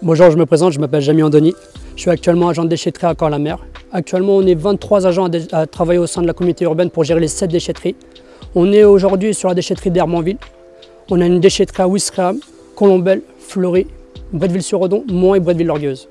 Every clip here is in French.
Bonjour, je me présente, je m'appelle Jamie Andoni. Je suis actuellement agent de déchetterie à Caen-la-Mer. Actuellement, on est 23 agents à travailler au sein de la communauté urbaine pour gérer les 7 déchetteries. On est aujourd'hui sur la déchetterie d'Hermonville. On a une déchetterie à Ouistreham, Colombelles, Fleury, Bretteville-sur-Odon, Mont et Bretteville-Lorgueuse.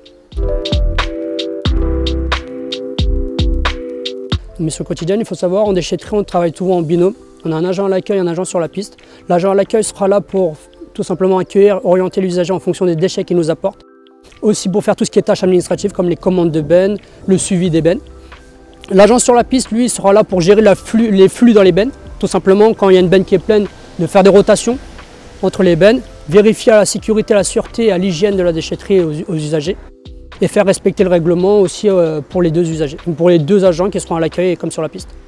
Mission quotidienne, il faut savoir, en déchetterie, on travaille souvent en binôme. On a un agent à l'accueil et un agent sur la piste. L'agent à l'accueil sera là pour tout simplement accueillir, orienter l'usager en fonction des déchets qu'il nous apporte. Aussi pour faire tout ce qui est tâches administratives comme les commandes de bennes, le suivi des bennes. L'agent sur la piste, lui, sera là pour gérer les flux dans les bennes. Tout simplement, quand il y a une benne qui est pleine, de faire des rotations entre les bennes, vérifier à la sécurité, à la sûreté, à l'hygiène de la déchetterie aux usagers et faire respecter le règlement aussi pour les deux usagers, pour les deux agents qui seront à l'accueil comme sur la piste.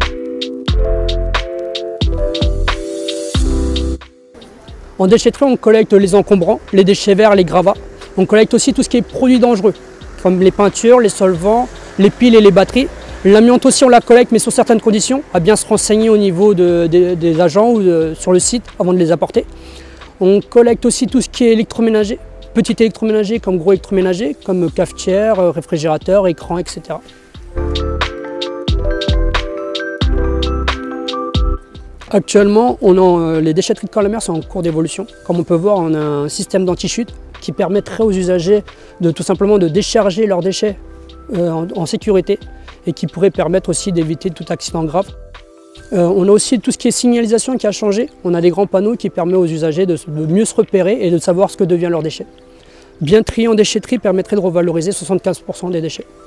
En déchetterie, on collecte les encombrants, les déchets verts, les gravats. On collecte aussi tout ce qui est produits dangereux, comme les peintures, les solvants, les piles et les batteries. L'amiante aussi, on la collecte, mais sous certaines conditions, à bien se renseigner au niveau des agents ou sur le site avant de les apporter. On collecte aussi tout ce qui est électroménager, petit électroménager comme gros électroménager, comme cafetière, réfrigérateur, écran, etc. Actuellement, les déchetteries de Caen-la-Mer sont en cours d'évolution. Comme on peut voir, on a un système d'anti-chute qui permettrait aux usagers de tout simplement de décharger leurs déchets en sécurité et qui pourrait permettre aussi d'éviter tout accident grave. On a aussi tout ce qui est signalisation qui a changé. On a des grands panneaux qui permettent aux usagers de mieux se repérer et de savoir ce que devient leur déchet. Bien trier en déchetterie permettrait de revaloriser 75% des déchets.